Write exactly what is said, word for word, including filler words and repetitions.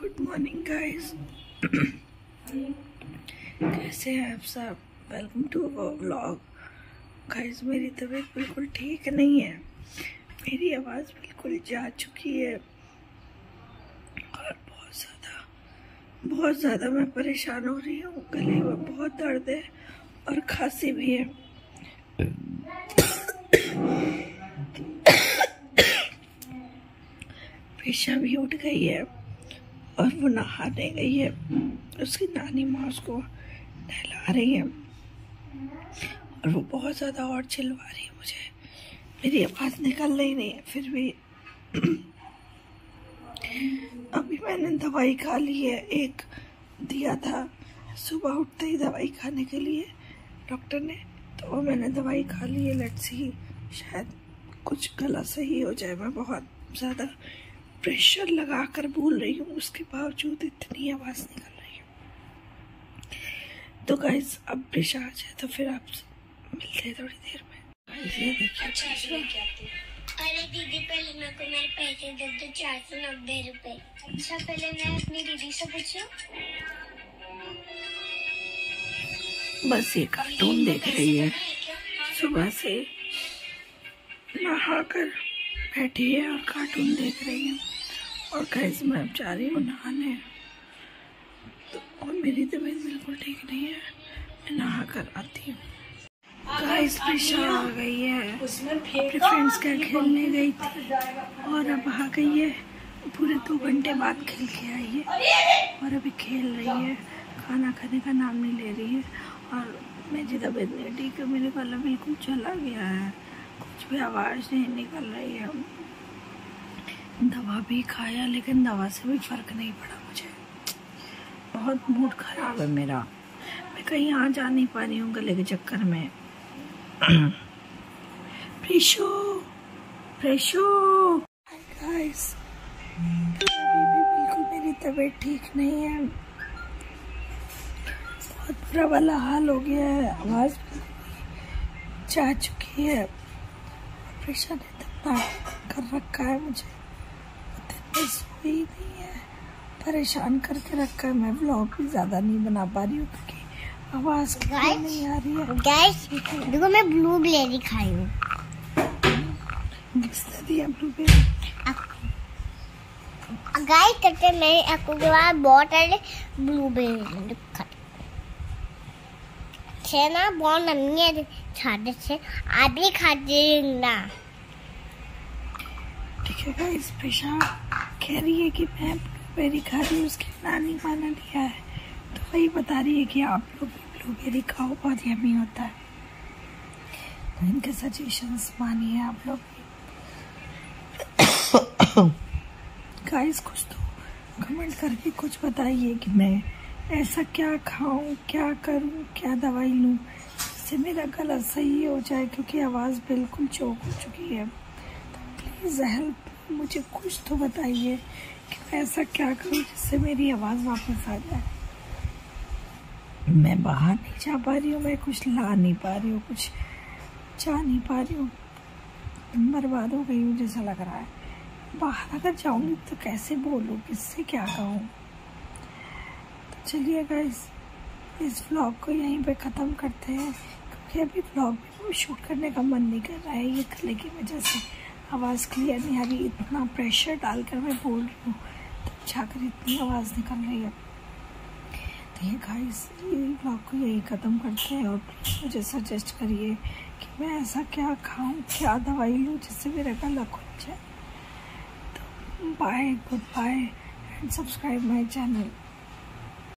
Good morning guys. कैसे हैं आप सब? Welcome to our vlog. Guys मेरी तबीयत बिल्कुल ठीक नहीं है, मेरी आवाज़ बिल्कुल जा चुकी है और बहुत ज़्यादा बहुत ज़्यादा मैं परेशान हो रही हूँ। गले में बहुत दर्द है और खांसी भी है। पेशा भी उठ गई है और वो नहाने गई है। उसकी नानी माँ उसको नहला रही है और वो बहुत ज़्यादा और चिल्ला रही है मुझे। मेरी आवाज़ निकल ही नहीं है फिर भी। अभी मैंने दवाई खा ली है, एक दिया था सुबह उठते ही दवाई खाने के लिए डॉक्टर ने, तो वो मैंने दवाई खा ली है। लेट्स सी, शायद कुछ गला सही हो जाए। मैं बहुत ज़्यादा प्रेशर लगा कर बोल रही हूँ, उसके बावजूद इतनी आवाज़ निकल रही है। तो गाइस अब प्रेशर आ जाए तो फिर आप मिलते हैं थोड़ी देर में। ये देखिए। अरे दीदी पहले मेरे को मेरे पैसे दे दो, चार सौ नब्बे रुपए। अच्छा पहले मैं अपनी दीदी से पूछूं। बस ये कार्टून देख रही है, सुबह से नहा कर बैठी है और कार्टून देख रही है। और गाइस मैं अब जा रही हूँ नहाने, तो और मेरी तबीयत बिल्कुल ठीक नहीं है, मैं नहा कर आती हूँ। गाइस प्रेशर आ गई है, अपने फ्रेंड्स के खेलने गई थी और अब आ गई है। पूरे दो घंटे बाद खेल के आई है और अभी खेल रही है, खाना खाने का नाम नहीं ले रही है। और मेरी तबीयत नहीं ठीक है, मेरे गला बिल्कुल चला गया है, कुछ भी आवाज़ नहीं निकल रही है। दवा भी खाया लेकिन दवा से भी फर्क नहीं पड़ा मुझे। बहुत मूड खराब है मेरा, मैं कहीं आ जा नहीं पा रही हूँ गले के चक्कर में। प्रेशो प्रेशो गाइस, अभी भी बिल्कुल मेरी तबीयत ठीक नहीं है, बहुत बुरा वाला हाल हो गया है, आवाज़ जा चुकी है। प्रेशर ने इतना कर रखा है मुझे, सोई नहीं है, परेशान करके रखा है। मैं व्लॉग भी ज़्यादा नहीं बना पा रही हूँ क्योंकि आवाज़ नहीं आ रही है। गाइस देखो मैं ब्लूबेरी खाई हूँ। किसने दिया ब्लूबेरी? गाइस करते मैं आपको के बाद बहुत सारे ब्लूबेरी खाई छे ना, बहुत नमी है छाते से, आप भी खाते ना। ठीक है गाइस, प्रेशा कह रही है कि मैं ब्लूबेरी खा रही हूँ, उसकी नानी माँ ने दिया है, तो वही बता रही है कि आप लोग भी ब्लूबेरी खाओ, बहुत यम्मी होता है। तो इनके सजेशंस मानिए आप लोग भी। गाइस कुछ तो कमेंट करके कुछ बताइए कि मैं ऐसा क्या खाऊं, क्या करूं, क्या दवाई लूं जिससे मेरा गला सही हो जाए, क्योंकि आवाज़ बिल्कुल चोक हो चुकी है। तो प्लीज़ हेल्प, मुझे कुछ तो बताइए कि मैं ऐसा क्या करूं जिससे मेरी आवाज़ वापस आ जाए। मैं बाहर नहीं जा पा रही हूँ, मैं कुछ ला नहीं पा रही हूँ, कुछ जा नहीं पा रही हूँ, बर्बाद हो गई हूँ जैसा लग रहा है। बाहर अगर जाऊँगी तो कैसे बोलूँ, किससे क्या कहूँ। तो चलिए गाइस, इस व्लॉग को यहीं पे ख़त्म करते हैं, क्योंकि अभी व्लॉग भी शूट करने का मन नहीं कर रहा है, ये गले की वजह से आवाज़ क्लियर नहीं आ रही। इतना प्रेशर डालकर मैं बोल रही हूँ तब जाकर इतनी आवाज़ निकल रही है। तो ये गाइस, ये व्लॉग को यही ख़त्म करते हैं और प्लीज़ मुझे सजेस्ट करिए कि मैं ऐसा क्या खाऊं, क्या दवाई लूं जिससे मेरा गला खुल जाए। तो bye, good bye and subscribe my channel.